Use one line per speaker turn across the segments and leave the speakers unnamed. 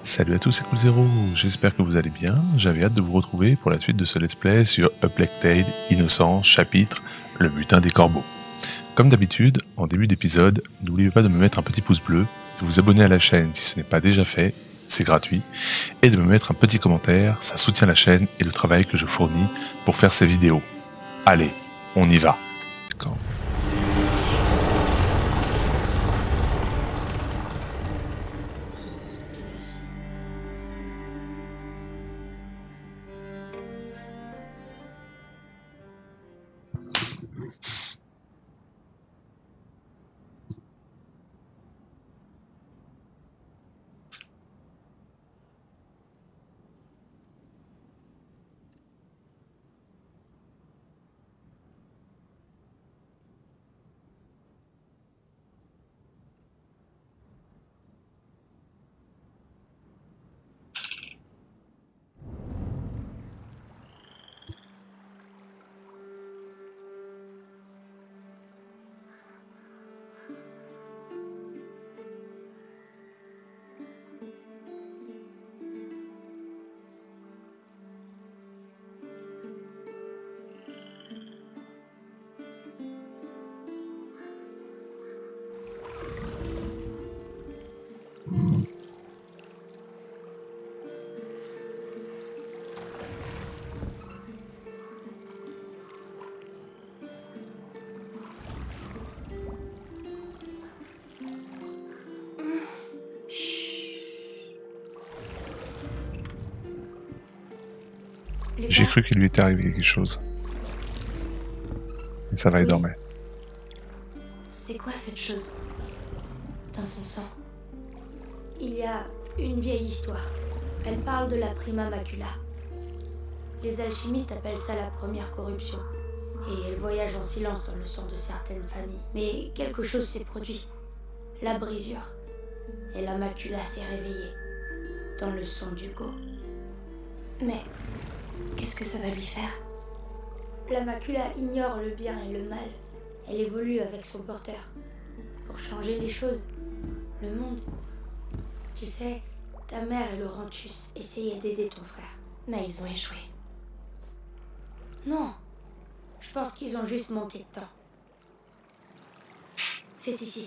Salut à tous, c'est CoolZero, j'espère que vous allez bien. J'avais hâte de vous retrouver pour la suite de ce let's play sur A Plague Tale Innocence, chapitre Le butin des corbeaux. Comme d'habitude, en début d'épisode, n'oubliez pas de me mettre un petit pouce bleu, de vous abonner à la chaîne si ce n'est pas déjà fait, c'est gratuit, et de me mettre un petit commentaire, ça soutient la chaîne et le travail que je fournis pour faire ces vidéos. Allez, on y va. J'ai cru qu'il lui était arrivé quelque chose. Mais ça va, il dormait.
C'est quoi cette chose dans son sang?
Il y a une vieille histoire. Elle parle de la prima macula. Les alchimistes appellent ça la première corruption. Et elle voyage en silence dans le sang de certaines familles. Mais quelque chose s'est produit. La brisure. Et la macula s'est réveillée. Dans le sang d'Hugo.
Mais qu'est-ce que ça va lui faire?
La macula ignore le bien et le mal. Elle évolue avec son porteur. Pour changer les choses. Le monde. Tu sais, ta mère et Laurentius essayaient d'aider ton frère.
Mais ils ont échoué.
Non. Je pense qu'ils ont juste manqué de temps. C'est ici.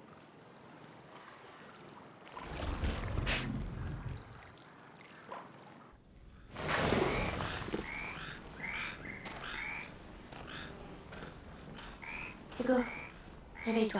Hugo, réveille-toi.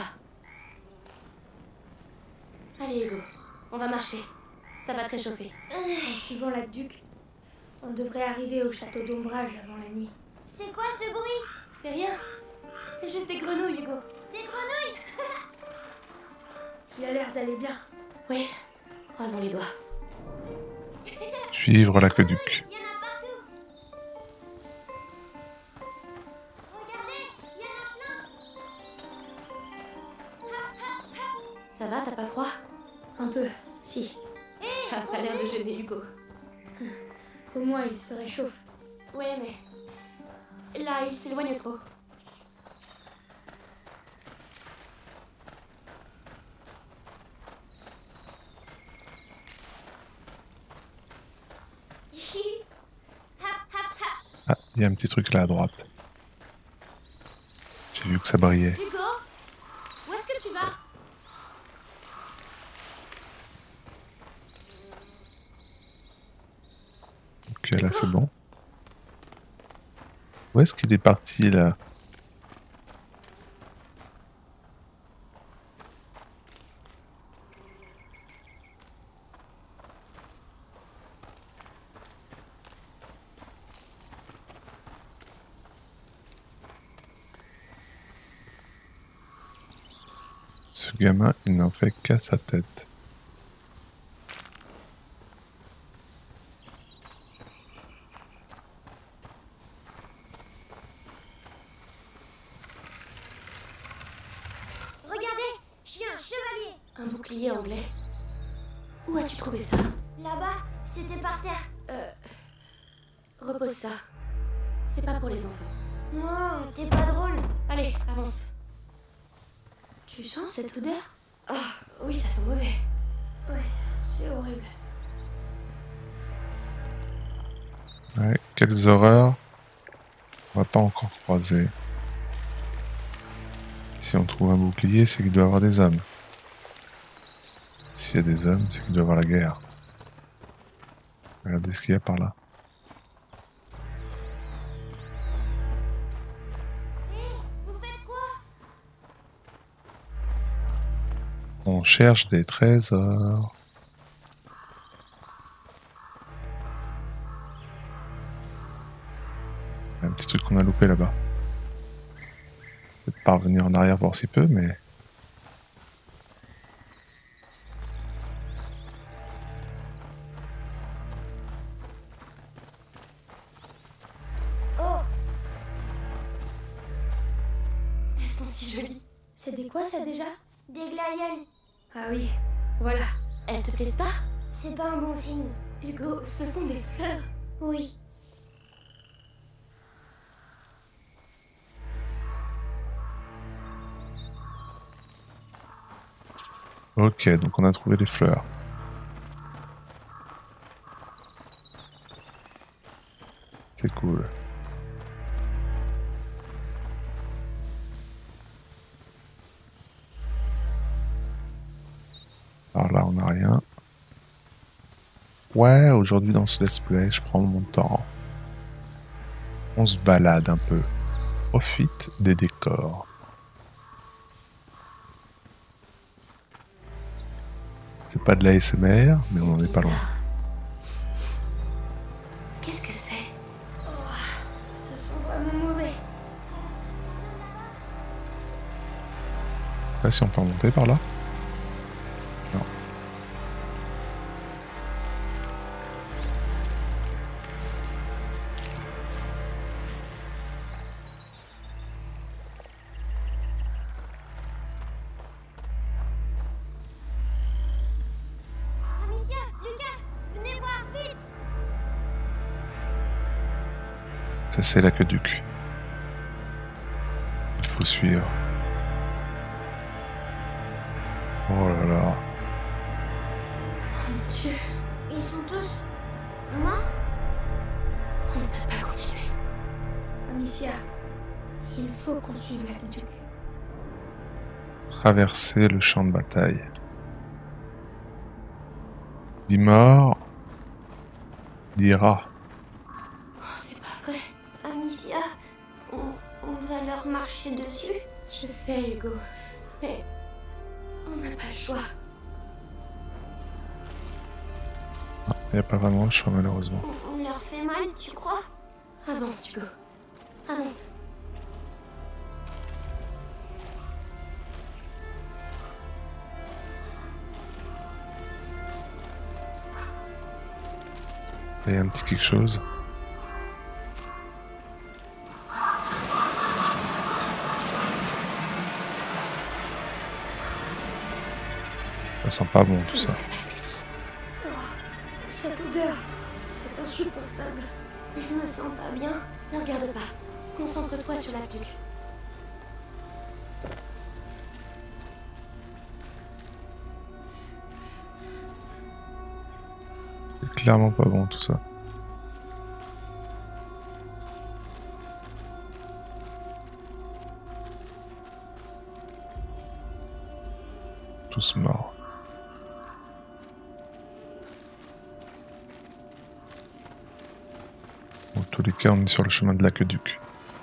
Allez Hugo, on va marcher. Ça va te réchauffer.
En suivant la duc, on devrait arriver au château d'ombrage avant la nuit.
C'est quoi ce bruit?
C'est rien. C'est juste des grenouilles, Hugo.
Des grenouilles?
Il a l'air d'aller bien.
Oui, croisons les doigts.
Suivre l'aqueduc.
Il y en a partout. Regardez, il y en a plein.
Ça va, t'as pas froid?
Un peu, si.
Ça a pas l'air de gêner Hugo.
Au moins, il se réchauffe.
Ouais, mais là, il s'éloigne trop.
Ah, il y a un petit truc là à droite. J'ai vu que ça brillait.
Hugo, où est-ce que tu vas?
Ok, là c'est bon. Où est-ce qu'il est parti là? Ce gamin, il n'en fait qu'à sa tête.
Regardez, je suis un chevalier.
Un bouclier anglais. Où as-tu trouvé ça?
Là-bas, c'était par terre.
Repose ça. C'est pas pour les enfants.
Non, t'es pas drôle.
Allez, avance.
Tu sens cette odeur?
Ah, oui, ça sent mauvais.
Ouais, c'est horrible.
Ouais, quelles horreurs on va pas encore croiser. Si on trouve un bouclier, c'est qu'il doit y avoir des hommes. S'il y a des hommes, c'est qu'il doit y avoir la guerre. Regardez ce qu'il y a par là.
Vous faites quoi?
On cherche des trésors. Un petit truc qu'on a loupé là-bas. Peut-être pas revenir en arrière voir s'il peut, mais...
Oh,
Elles sont si jolies. C'est des quoi ça déjà?
des glaïeuls.
Ah oui, voilà.
Elles te plaisent pas?
C'est pas un bon signe.
Hugo, ce sont des fleurs.
Oui.
Ok, donc on a trouvé les fleurs. C'est cool. Alors là, on n'a rien. Ouais, aujourd'hui dans ce let's play, je prends mon temps. On se balade un peu. Profite des décors. C'est pas de la ASMR, mais on en est pas loin.
Qu'est-ce que c'est?
Ce sont vraiment mauvais.
Je sais pas si on peut remonter par là. Non.
Amicia, Lucas, venez voir, vite.
Ça, c'est l'aqueduc. Il faut suivre. Oh là là.
Oh mon Dieu,
Ils sont tous morts?
on ne peut pas continuer. Amicia, il faut qu'on suive l'aqueduc.
Traverser le champ de bataille. 10 morts. 10 rats.
Oh, c'est pas vrai.
Amicia, on va leur marcher dessus?
Je sais, Hugo, mais on n'a pas le choix.
Il n'y a pas vraiment le choix, malheureusement.
On leur fait mal, tu crois?
Avance, Hugo. Avance.
Il y a un petit quelque chose. Ça sent pas bon tout ça.
Cette odeur, c'est insupportable.
Je me sens pas bien.
Ne regarde pas. Concentre-toi sur l'aqueduc.
C'est clairement pas bon tout ça. Tous morts. Dans tous les cas, on est sur le chemin de l'aqueduc.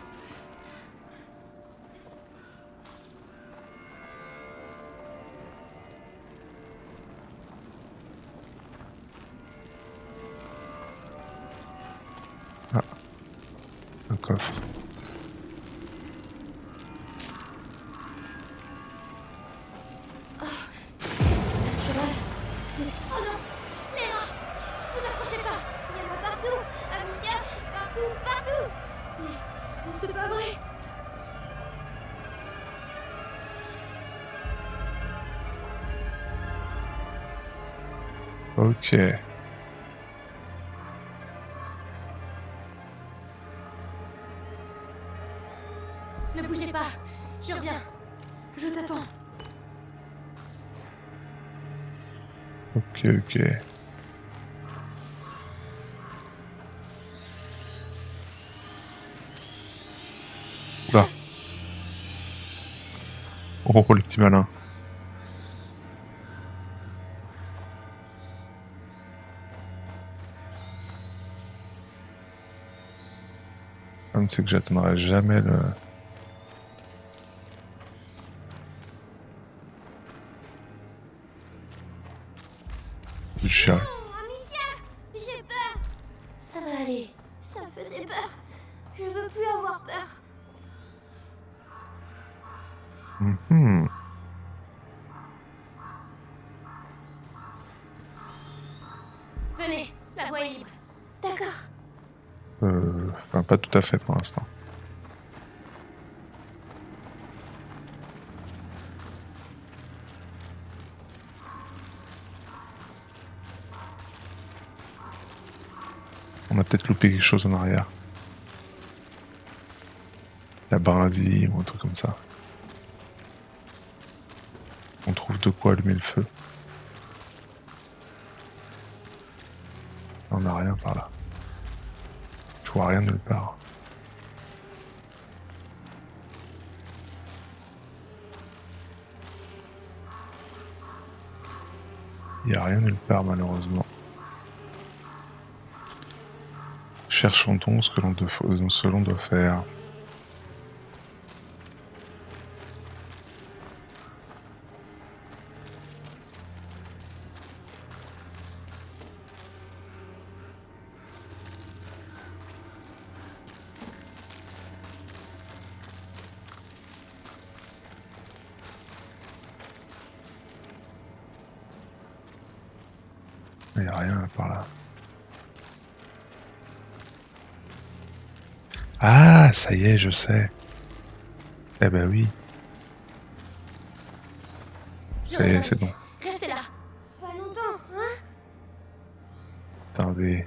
Ah, un coffre.
Un cheval.
Oh non, les rats! Vous approchez pas! Il y en a partout! Amicia, partout, partout!
Mais c'est pas vrai.
Ok.
Ne bougez pas. Je reviens.
Je t'attends.
Ok. Oh, le petit malin. Comme c'est que j'atteindrai jamais le... du chien.
Oh, Amicia, j'ai peur.
Ça va aller.
Ça me faisait peur. Je veux plus avoir peur.
Mhm.
Venez, la voie est libre.
D'accord.
Enfin, pas tout à fait pour l'instant. On a peut-être loupé quelque chose en arrière. La brindille ou un truc comme ça. On trouve de quoi allumer le feu. On n'a rien par là. Je vois rien nulle part. Il n'y a rien nulle part malheureusement. Cherchons donc ce que l'on doit faire. Il n'y a rien par là. Ah, ça y est, je sais. Eh ben oui. Ça y est, c'est bon.
Restez là.
Pas longtemps, hein?
Attendez.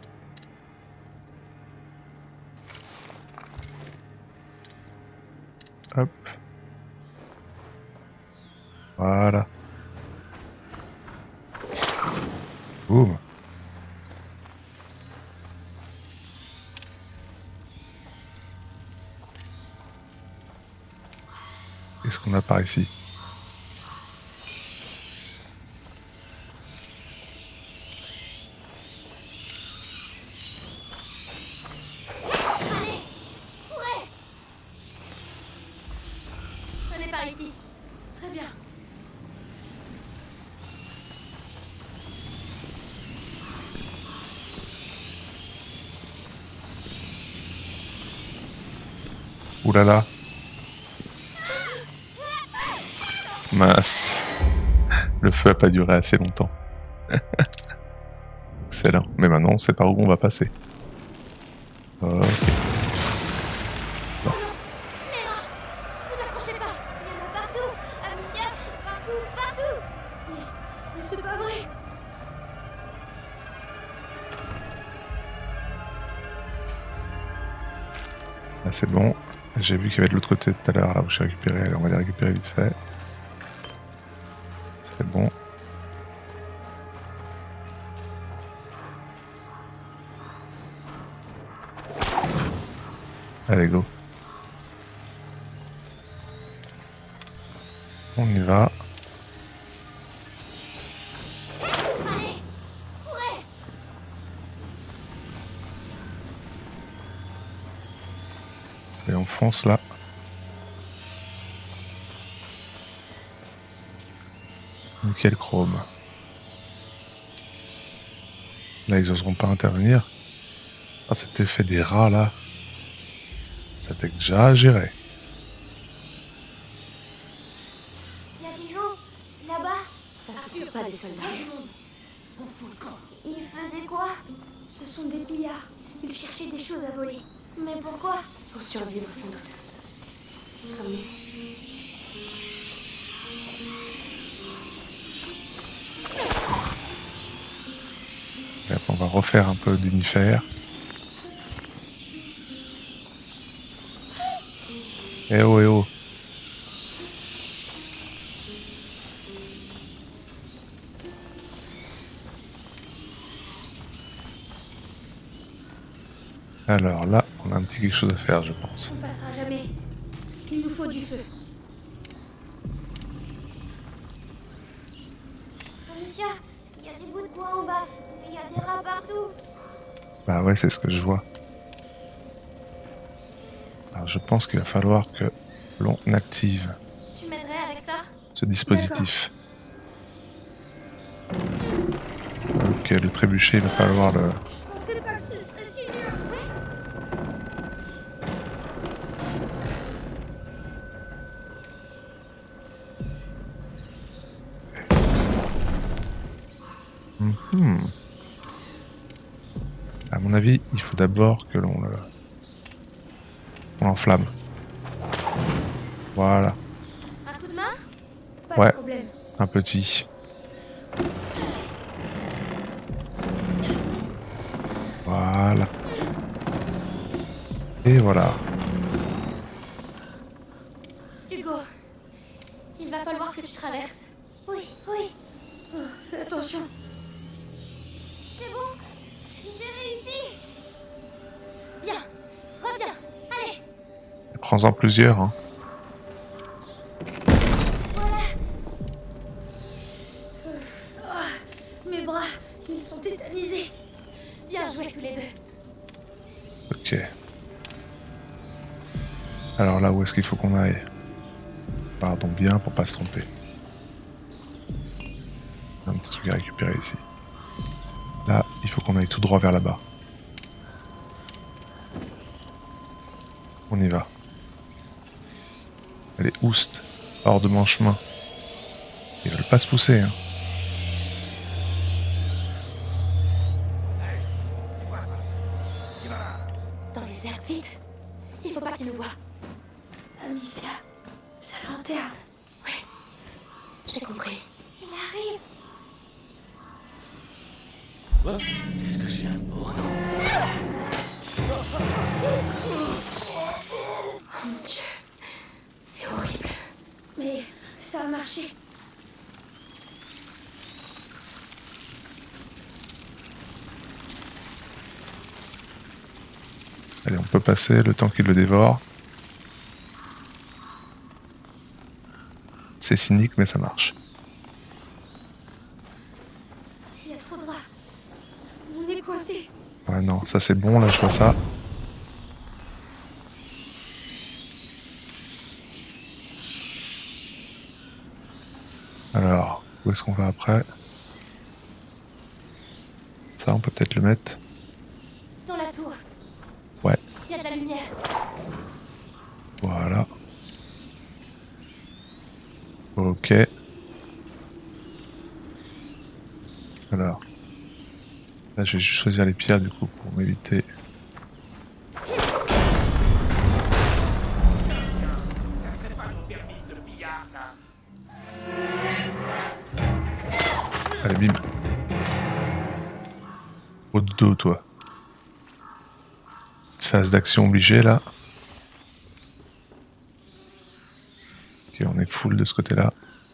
Hop. Voilà. Boum. Qu'est-ce qu'on a par ici?
Allez, courez.
Venez par ici. Très bien.
Ouh là là. Mince. Le feu a pas duré assez longtemps. Excellent. Mais maintenant, on sait par où on va passer. Ok.
Léa, vous approchez pas. Il y en a partout. Amicia, partout, partout.
Mais c'est pas vrai.
Là, c'est bon. J'ai vu qu'il y avait de l'autre côté tout à l'heure, là où j'ai récupéré. Allez, on va les récupérer vite fait. C'est bon. Allez, go. On y va.
Allez, courez.
Et on fonce là. Nickel chrome. Là, ils oseront pas intervenir. Ah, cet effet des rats là. Ça t'exagérait.
Il y a des gens là-bas.
Ça s'assure pas des soldats.
Ils faisaient quoi?
Ce sont des pillards. Ils cherchaient des choses à voler.
Mais pourquoi?
Pour survivre sans doute. Comme nous.
Et après, on va refaire un peu d'unifère. Eh oh, eh oh. Alors là, on a un petit quelque chose à faire, je pense.
On passera jamais. Il nous faut du feu.
Amicia, il y a des bouts de bois en bas. Et il y a des rats partout.
Bah ouais, c'est ce que je vois. Alors je pense qu'il va falloir que l'on active
Tu m'aiderais avec ça?
ce dispositif. Ok, le trébuchet, il va falloir le...
Je pensais pas que ce serait si dur.
Mhm. À mon avis, il faut d'abord que l'on le... on l'enflamme. Voilà,
Un coup de main?
Pas
Ouais.
de problème.
un petit. Voilà. Et voilà.
Hugo, il va falloir que tu traverses. Oui.
Oh, fais attention.
C'est bon, j'ai réussi. Bien, reviens, allez.
Prends-en plusieurs, hein.
Mes bras, ils sont tétanisés.
Bien joué tous les deux.
Ok. Alors là, où est-ce qu'il faut qu'on aille? Pardon bien pour pas se tromper. Un petit truc à récupérer ici. Là, il faut qu'on aille tout droit vers là-bas. On y va. Allez, oust, hors de mon chemin. Ils veulent pas se pousser, hein.
Dans les herbes, vite. Il faut pas qu'il nous voie.
Amicia, sa lanterne.
J'ai compris. Il arrive.
Qu'est-ce que je viens? Oh non.
Oh mon Dieu,
C'est horrible.
mais ça a marché.
Allez, on peut passer le temps qu'il le dévore. C'est cynique, mais ça marche.
Il y a trop de rats. On est coincé.
Ouais, non, ça c'est bon, là, je vois ça. Alors, où est-ce qu'on va après? Ça, on peut peut-être le mettre.
Dans la tour.
Ouais.
Il y a de la lumière.
Voilà. Ok. Alors. Là, je vais juste choisir les pierres, du coup, pour m'éviter. Allez, bim. Au dos, toi. Petite phase d'action obligée, là. Ok, on est full de ce côté-là.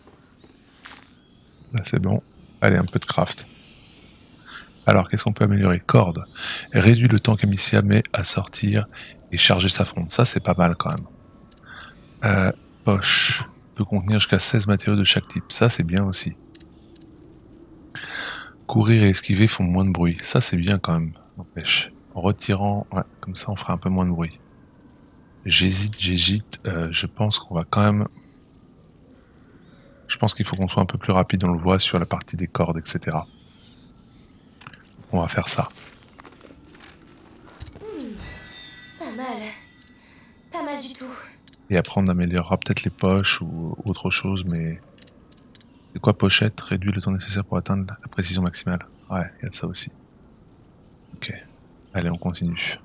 Là, c'est bon. Allez, un peu de craft. Alors, qu'est-ce qu'on peut améliorer? Corde. Réduit le temps qu'Amicia met à sortir et charger sa fronde. Ça, c'est pas mal, quand même. Poche. Peut contenir jusqu'à 16 matériaux de chaque type. Ça, c'est bien aussi. Courir et esquiver font moins de bruit. Ça, c'est bien, quand même. N'empêche. En retirant... Ouais, comme ça, on fera un peu moins de bruit. J'hésite. Je pense qu'on va quand même... Je pense qu'il faut qu'on soit un peu plus rapide, on le voit sur la partie des cordes, etc. On va faire ça.
Pas mal. Pas mal du tout.
Et après, on améliorera peut-être les poches ou autre chose, mais... C'est quoi pochette? Réduit le temps nécessaire pour atteindre la précision maximale. Ouais, il y a de ça aussi. Ok. Allez, on continue.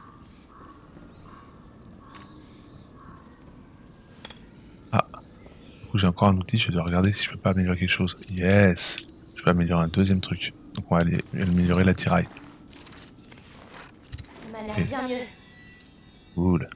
Ah. Du coup, j'ai encore un outil, je dois regarder si je peux pas améliorer quelque chose. Yes! Je peux améliorer un deuxième truc. Donc on va aller améliorer l'attirail.
Ça m'a l'air
Ok.
bien mieux.
Cool.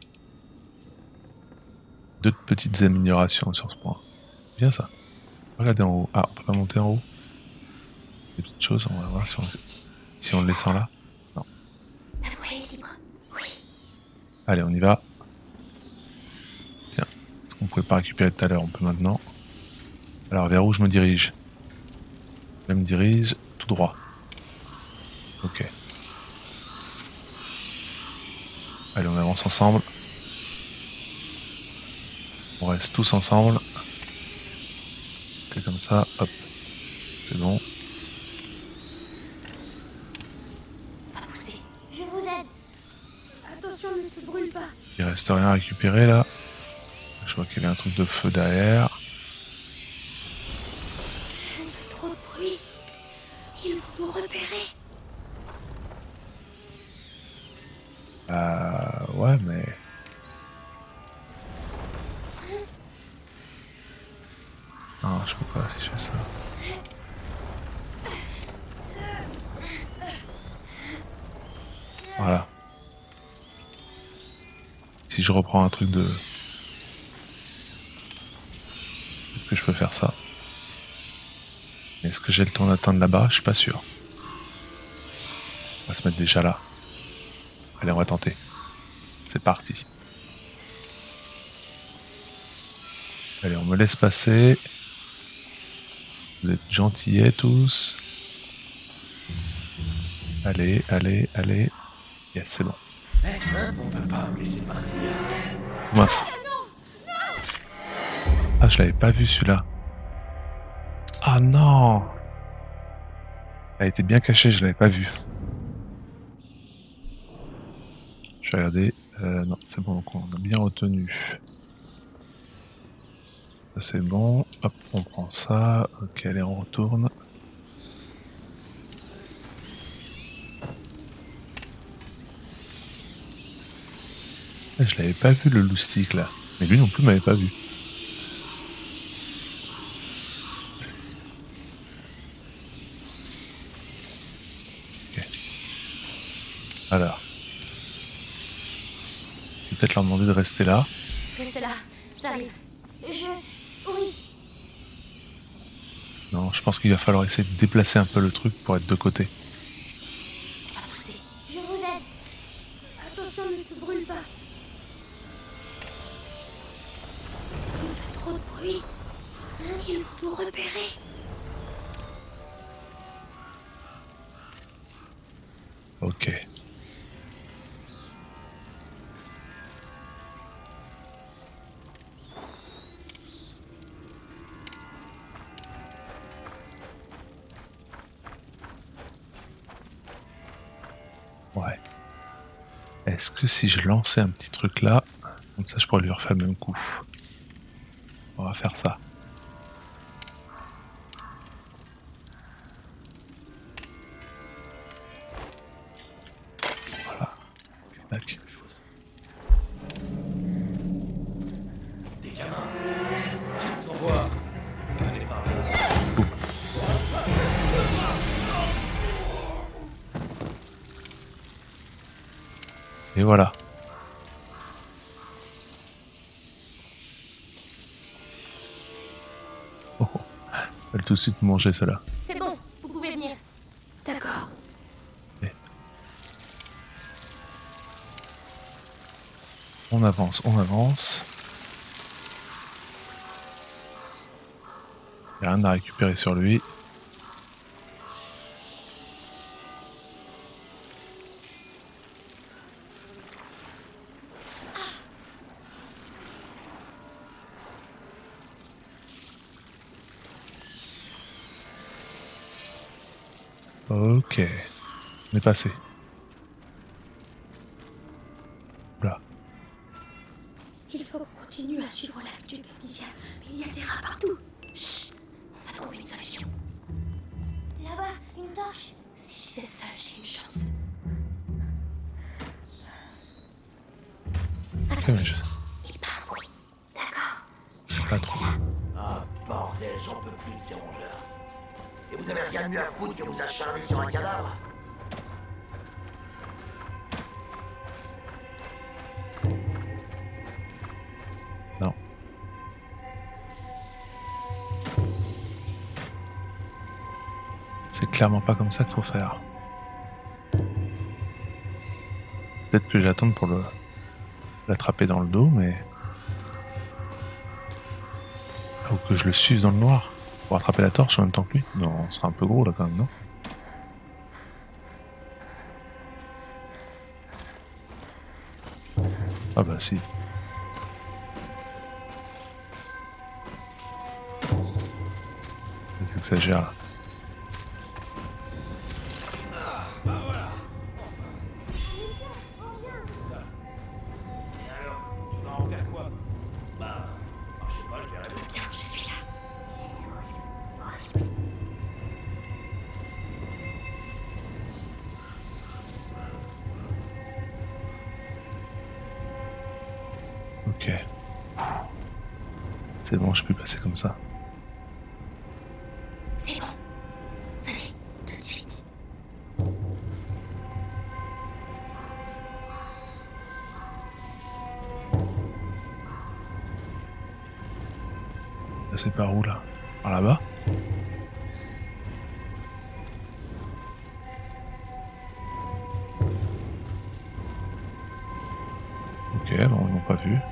Deux petites améliorations sur ce point. Bien ça. Regardez en haut. Ah, on peut pas monter en haut. Des petites choses, on va voir si on le laisse en là. Non.
La voie est libre. Oui.
Allez, on y va. Tiens, ce qu'on pouvait pas récupérer tout à l'heure, on peut maintenant. Alors, vers où je me dirige? Je me dirige tout droit. Ok. Allez, on avance ensemble. On reste tous ensemble. C'est comme ça, hop. C'est bon.
Va pousser. Je vous aide.
Attention, ne te brûle pas.
Il reste rien à récupérer là. Je vois qu'il y avait un truc de feu derrière.
On fait trop de bruit. Ils vont nous repérer.
Ouais, mais... Non, je peux pas si je fais ça. Voilà. Si je reprends un truc de... Est-ce que je peux faire ça? Est-ce que j'ai le temps d'atteindre là-bas? Je suis pas sûr. On va se mettre déjà là. Allez, on va tenter. C'est parti. Allez, on me laisse passer. Vous êtes gentillets tous. Allez, allez, allez. Yes, c'est bon.
On peut pas me laisser partir.
Mince. Ah, je l'avais pas vu celui-là. Ah non. Elle était bien cachée, je l'avais pas vu. Je vais regarder. Non, c'est bon, donc on a bien retenu. Ça c'est bon. Hop, on prend ça. Ok, allez, on retourne. Ah, je l'avais pas vu le loustic là. Mais lui non plus m'avait pas vu. Ok. Alors. Je vais peut-être leur demander de rester là.
Restez là. J'arrive.
Oui.
Non, je pense qu'il va falloir essayer de déplacer un peu le truc pour être de côté.
Va pousser.
Je vous aide. Attention, ne te brûle pas. On fait trop de bruit. Ils vont nous repérer.
Ok. Ouais. Est-ce que si je lançais un petit truc là, comme ça je pourrais lui refaire le même coup. On va faire ça. Voilà. Tac.
Des gamins. Je vous envoie. Allez, par là.
Et voilà. Oh, oh. Elle va tout de suite manger cela.
C'est bon. Vous pouvez venir.
D'accord.
On avance, on avance. Il n'y a rien à récupérer sur lui. Ok, on est passé. Là.
Il faut qu'on continue à suivre l'actu de Amicia. Mais il y a des rats partout.
Chut. On va trouver une solution.
Là-bas, une torche.
Si j'y vais seule, j'ai une chance.
Ok, mais je
Il part un bruit.
sais pas trop.
Ah, bordel, j'en peux plus de ces rongeurs. Et vous avez rien de mieux à foutre que vous acharner sur un cadavre?
Non. C'est clairement pas comme ça qu'il faut faire. Peut-être que j'attends pour l'attraper dans le dos, mais... Ah, ou que je le suive dans le noir. Pour attraper la torche en même temps que lui? Non, on sera un peu gros là quand même, non? Ah bah si. J'exagère là.
Bien, je suis là.
Ok. C'est bon, je peux passer comme ça.
C'est bon. Venez, tout de suite.
Passer par où là? Par là-bas? Ok, bon, ils m'ont pas vu.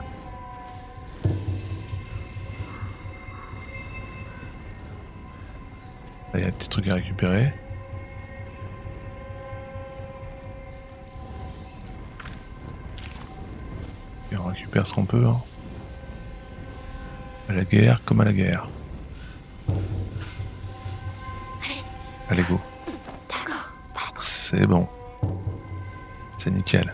Là, il y a un petit truc à récupérer. Et on récupère ce qu'on peut. Hein. À la guerre comme à la guerre. Allez, go.
D'accord, pas trop.
C'est bon. C'est nickel.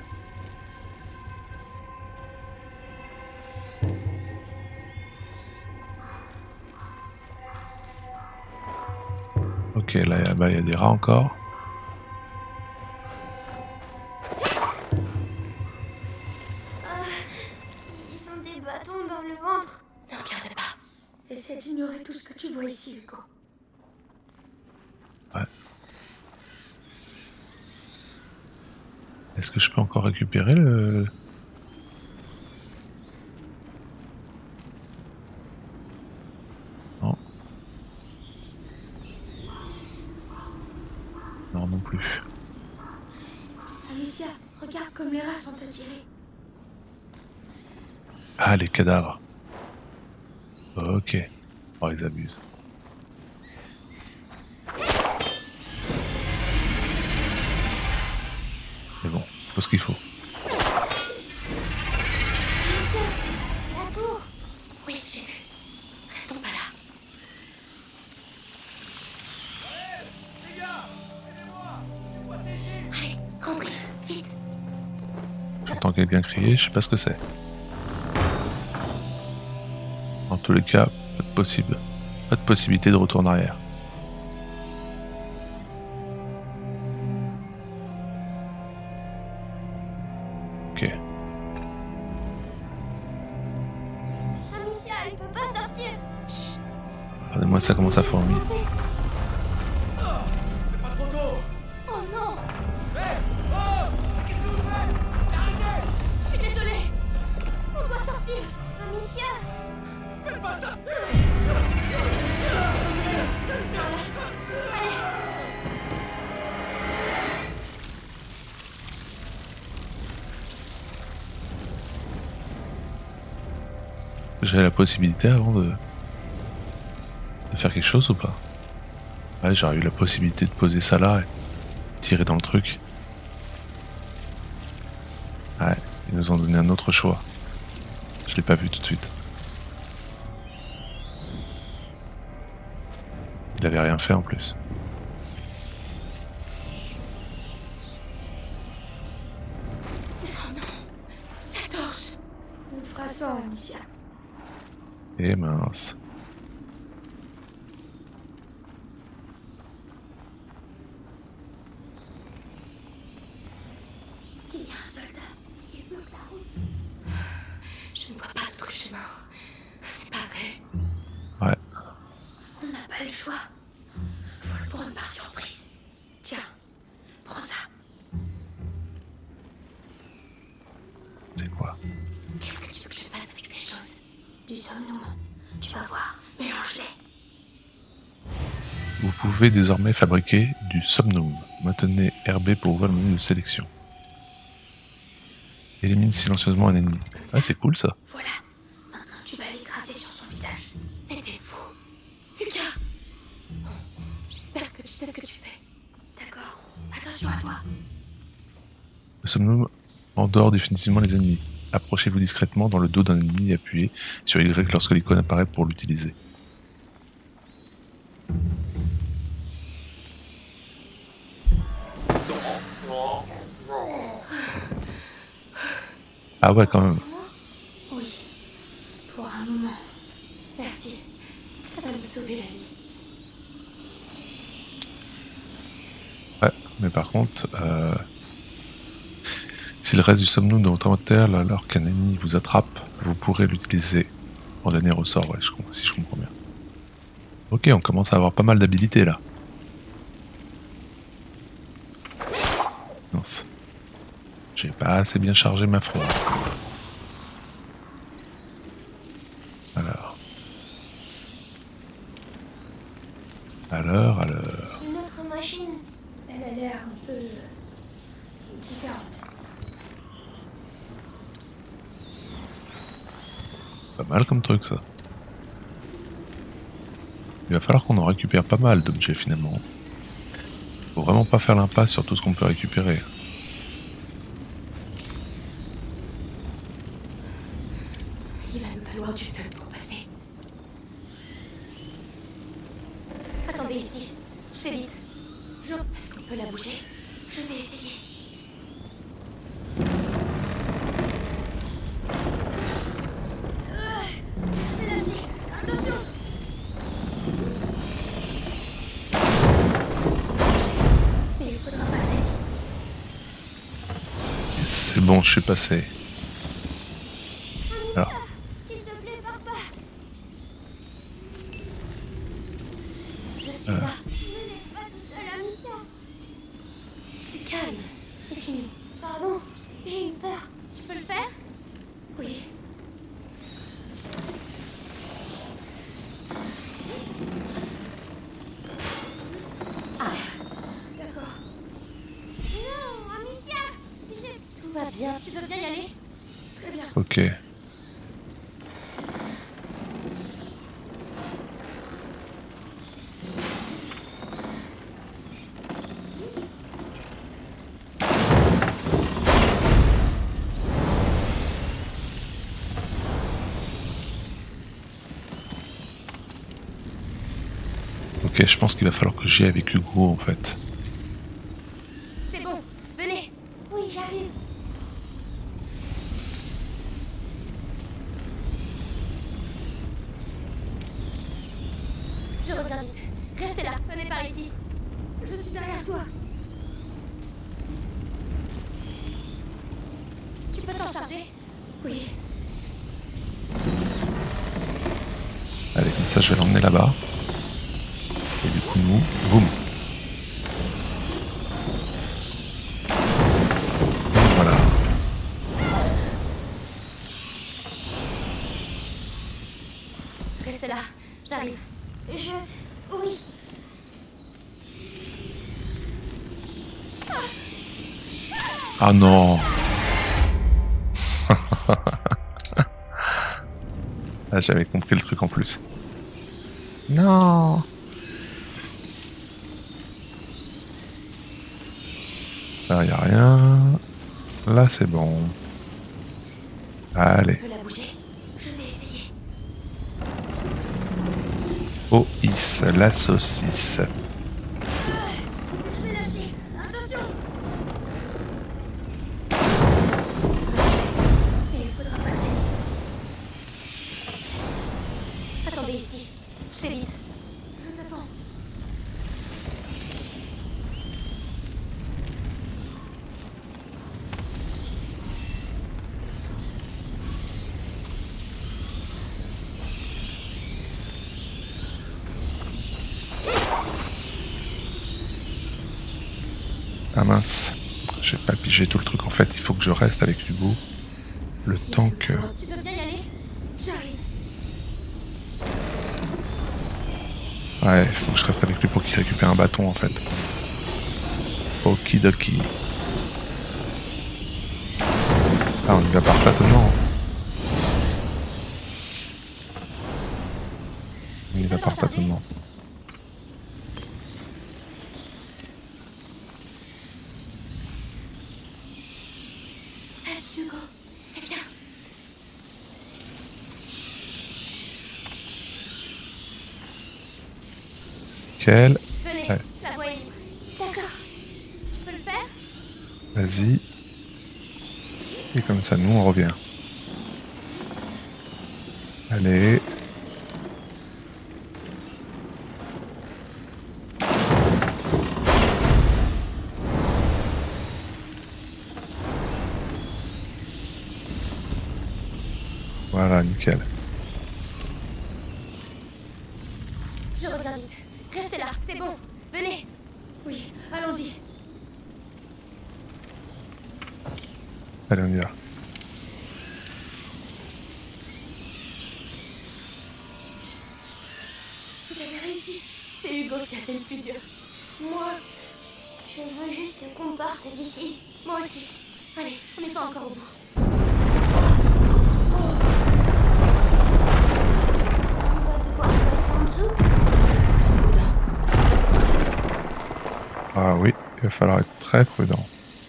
Ok, là, il y a des rats encore.
Ils ont des bâtons dans le ventre.
Ne regarde pas.
Essaie d'ignorer tout ce que tu vois ici, Hugo.
Ouais. Est-ce que je peux encore récupérer le... Non. Non, non plus.
Alicia, regarde comme les rats sont attirés.
Ah, les cadavres. Ok. Oh, ils abusent. Mais bon, faut ce qu'il faut.
Alicia, la tour.
Oui, j'ai vu. Restons pas là. Allez, rentrez, vite.
J'entends quelqu'un crier, je sais pas ce que c'est. En tous les cas, pas de possibilité de retour en arrière. Ok.
Amicia, elle peut pas sortir.
Regardez-moi, ça commence à fourmiller.
Oh non. Je suis désolée. On doit sortir. Amicia.
J'avais la possibilité avant de faire quelque chose ou pas? Ouais, j'aurais eu la possibilité de poser ça là et tirer dans le truc. Ouais, ils nous ont donné un autre choix. Je l'ai pas vu tout de suite. Il avait rien fait en plus.
La torche.
On fera ça, Amicia.
Et mince.
Il y a un soldat. Il bloque la route.
Je ne vois pas d'autre chemin. C'est pas vrai.
Ouais,
On n'a pas le choix. Faut le prendre par surprise. Tiens, prends ça.
c'est quoi?
Qu'est-ce que tu veux que je fasse avec ces choses?
Du somnum. Tu vas voir. Mélange-les.
Vous pouvez désormais fabriquer du somnum. Maintenez RB pour ouvrir le menu de sélection. Élimine silencieusement un ennemi. Ah, c'est cool ça.
Voilà. Maintenant, tu vas l'écraser sur son visage.
Mais t'es fou. Lucas,
Le somnum endort définitivement les ennemis. Approchez-vous discrètement dans le dos d'un ennemi et appuyez sur Y lorsque l'icône apparaît pour l'utiliser. Ah ouais, quand même.
Oui, pour un moment. Merci, ça va nous sauver la vie.
Ouais, mais par contre, si le reste du somnum de votre inventaire, alors qu'un ennemi vous attrape, vous pourrez l'utiliser en dernier ressort, ouais, si je comprends bien. Ok, on commence à avoir pas mal d'habilités là. Mince. J'ai pas assez bien chargé ma fronde. Alors.
Une autre machine, elle a l'air un peu différente.
Pas mal comme truc ça. Il va falloir qu'on en récupère pas mal d'objets finalement. Faut vraiment pas faire l'impasse sur tout ce qu'on peut récupérer.
Il va nous falloir du feu pour passer. Attendez ici, je fais vite. Est-ce qu'on peut la bouger? Je vais essayer.
Je vais lâcher. Attention.
Mais il faudra passer.
C'est bon, je suis passé. Alors,
S'il te plaît, pars pas.
Je suis là.
Ne laisse pas tout seul, Amicia.
Du calme, c'est fini.
Pardon, j'ai eu peur. Tu peux le faire?
Oui. Ah,
D'accord. Non, Amicia.
tout va bien.
Tu veux bien y aller?
Très bien.
ok. Ok, je pense qu'il va falloir que j'y aille avec Hugo en fait.
C'est bon, venez.
Oui, j'arrive.
Je reviens vite. Restez là, venez par ici.
Je suis derrière toi.
Tu peux t'en charger?
Oui.
Allez, comme ça je vais l'emmener là-bas. Et du coup nous, boum. Et voilà.
Restez là, j'arrive.
Oui.
Ah non. Ah, j'avais compris le truc en plus. Non. Là, y a rien. Là, c'est bon. Allez.
Je peux la bouger? Je vais essayer.
Oh, is, la saucisse.
Je vais lâcher. Attention.
Mais il faudra passer.
Attendez ici. Je fais vite. Je t'attends.
Ah mince. J'ai pas pigé tout le truc. En fait, il faut que je reste avec Hugo. Le temps que...
Tu veux bien y aller?
J'arrive.
Ouais, il faut que je reste avec lui pour qu'il récupère un bâton en fait. Okidoki. Ah, on y va par tâtonnement. On y va par tâtonnement. nickel.
Venez,
Ouais.
la voie est libre.
D'accord.
Je peux le faire?
Vas-y. Et comme ça, nous, on revient. Allez. Voilà, nickel.
Je reviens vite. Restez là, c'est bon. Venez.
Oui, allons-y.
Allez, on y va.
Vous avez réussi.
C'est Hugo qui a fait le plus dur.
Moi, je veux juste qu'on parte d'ici.
Moi aussi. Allez, on n'est pas encore au bout.
On va devoir passer en dessous.
Ah oui, il va falloir être très prudent.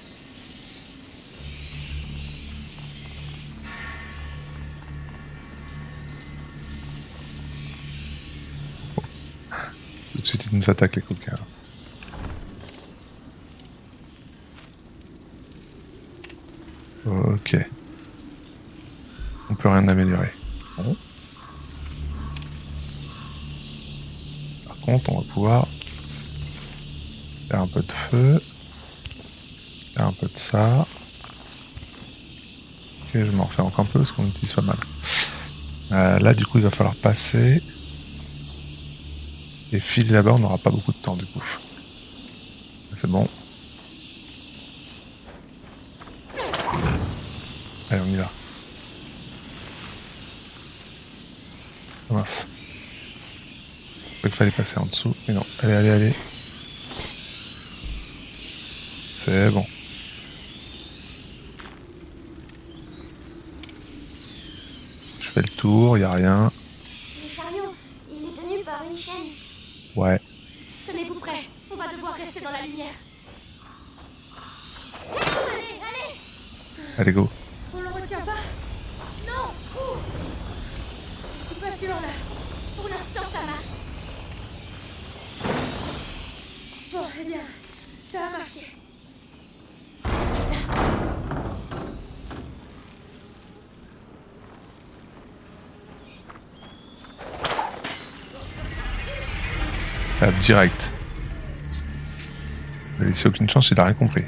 Tout de suite, ils nous attaquent les coquins. Ok. On peut rien améliorer. Bon. Par contre, on va pouvoir faire un peu de feu. Faire un peu de ça. Ok, je m'en refais encore un peu parce qu'on utilise pas mal. Là, du coup, il va falloir passer. Et filer là-bas, on n'aura pas beaucoup de temps, du coup. C'est bon. Allez, on y va. Oh, mince. Je croyais qu'il fallait passer en dessous. Mais non. Allez, allez, allez. C'est bon. Je fais le tour, il n'y a rien.
Le chariot, il est tenu par une chaîne.
Ouais.
Tenez-vous prêts. On va devoir rester dans la lumière. Allez, allez.
Allez, go.
On le retient pas? Non. Ouh. Je suis pas sûre là. Pour l'instant, ça marche. Bon, eh bien, ça a marché.
Direct. Ne laissez aucune chance, il a rien compris.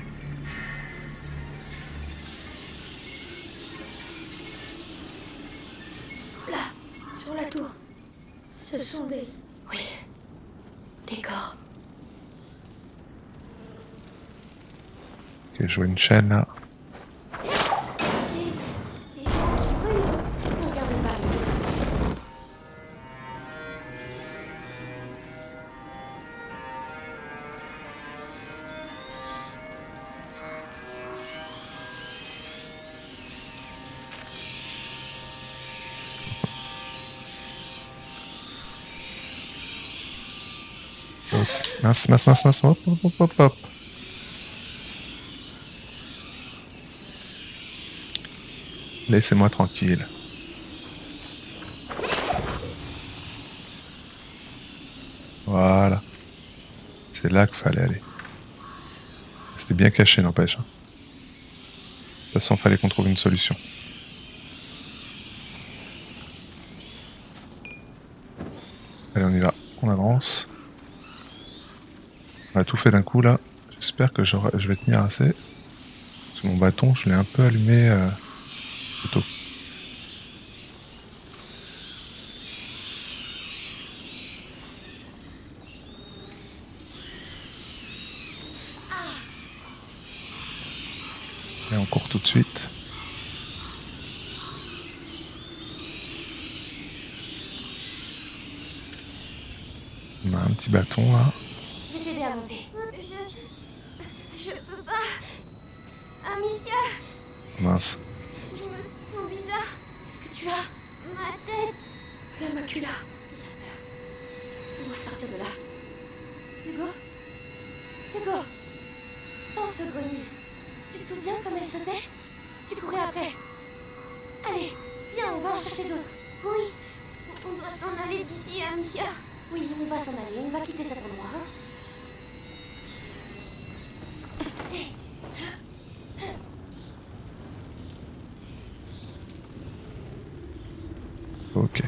Là, sur la tour. Ce sont des...
Oui. Des corps.
Ok, je vois une chaîne là.
des gens qui brûlent.
Regardez par là.
Mince, mince, mince, mince. Hop, hop, hop, hop, hop. Laissez-moi tranquille. Voilà. C'est là qu'il fallait aller. C'était bien caché, n'empêche. De toute façon, il fallait qu'on trouve une solution. Allez, on y va. On avance. On a tout fait d'un coup, là. J'espère que je vais tenir assez. Parce que mon bâton, je l'ai un peu allumé plus tôt. Et on court tout de suite. On a un petit bâton là.
Je vais t'aider à monter.
Je peux pas. Amicia,
Mince.
je me sens bizarre.
Qu'est-ce que tu as?
Ma tête.
La macula.
On doit sortir de là. Hugo? Hugo? Pense au grenier. Tu te souviens comme elle sautait? Tu courais après. Allez, viens, on va en chercher d'autres.
Oui, on doit s'en aller d'ici, Amicia.
Oui, on va s'en aller, on va quitter cet endroit. Hein.
Ok.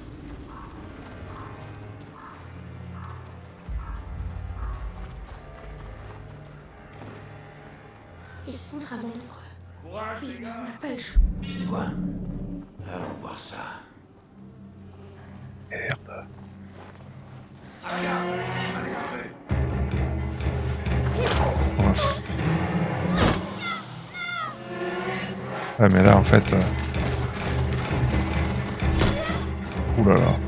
Ils sont vraiment nombreux.
Courage,
Oui,
les
mais
gars.
on n'a pas le choix.
C'est quoi? Allons voir ça.
Merde.
Regarde, allez, entrez.
Mince. Ouais, mais là, en fait... Ouh là là.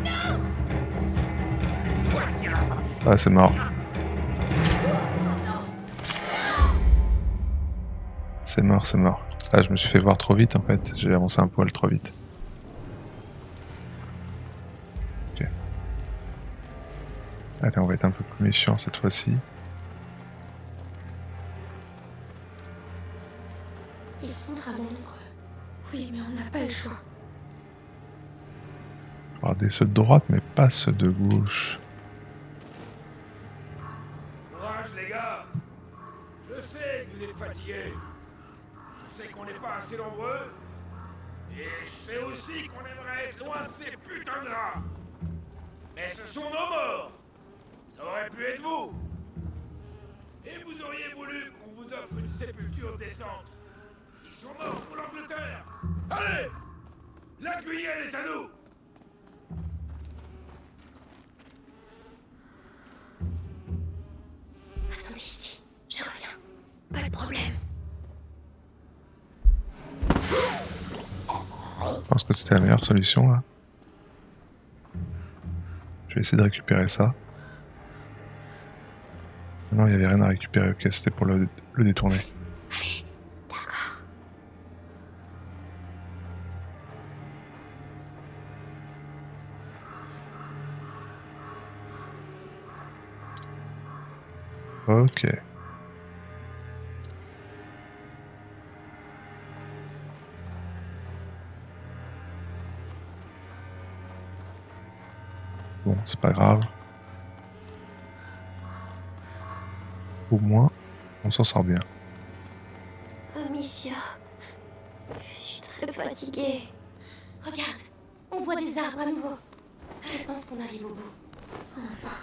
Ah, c'est mort. C'est mort, c'est mort. Ah, je me suis fait voir trop vite, en fait. J'ai avancé un poil trop vite. Ok. Allez, on va être un peu plus méfiant cette fois-ci.
Ils sont vraiment nombreux. Oui, mais on n'a pas le choix.
Regardez ceux de droite, mais pas ceux de gauche.
Courage, les gars. Je sais que vous êtes fatigués. Je sais qu'on n'est pas assez nombreux. Et je sais aussi qu'on aimerait être loin de ces putains de rats. Mais ce sont nos morts. Ça aurait pu être vous. Et vous auriez voulu qu'on vous offre une sépulture décente. Ils sont morts pour l'Angleterre. Allez! La Guyenne est à nous!
Attendez ici, je reviens. Pas de problème.
Je pense que c'était la meilleure solution, là. Je vais essayer de récupérer ça. Non, il n'y avait rien à récupérer. Ok, c'était pour le détourner.
D'accord.
Ok. Bon, c'est pas grave. Au moins, on s'en sort bien.
Amicia, je suis très fatiguée. Regarde, on voit des arbres à nouveau. Je pense qu'on arrive au bout.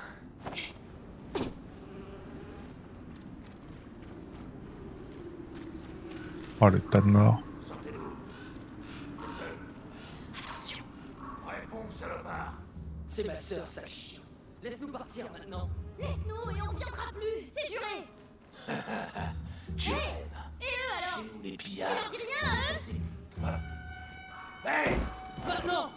Oh, le tas de morts.
Attention.
Réponds, salopard.
C'est ma sœur, sale chien. Laisse-nous partir maintenant.
Laisse-nous et on reviendra plus, c'est juré.
Tu
Hey,
rêves.
et eux alors?
Chez nous, les
Tu
pillards.
leur dis rien à eux?
Voilà. Hey!
Maintenant!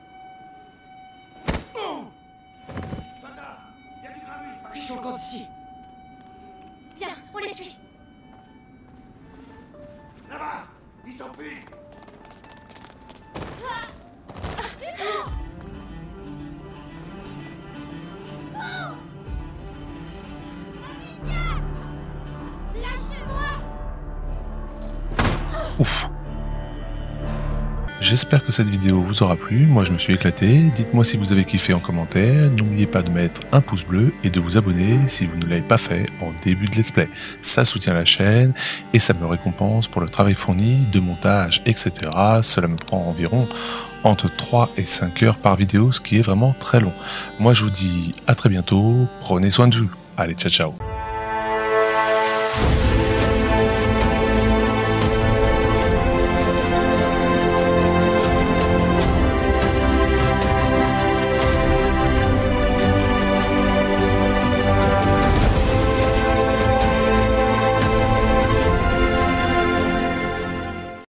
Soldat! Il y a du grabuge par
Fichons le camp d'ici.
Viens, on les suit.
Là-bas! Ils s'enfuient!
Lâchez-moi!
Ouf. J'espère que cette vidéo vous aura plu, moi je me suis éclaté, dites-moi si vous avez kiffé en commentaire, n'oubliez pas de mettre un pouce bleu et de vous abonner si vous ne l'avez pas fait en début de let's play, ça soutient la chaîne et ça me récompense pour le travail fourni, de montage, etc. Cela me prend environ entre 3 et 5 heures par vidéo, ce qui est vraiment très long. Moi je vous dis à très bientôt, prenez soin de vous, allez ciao ciao.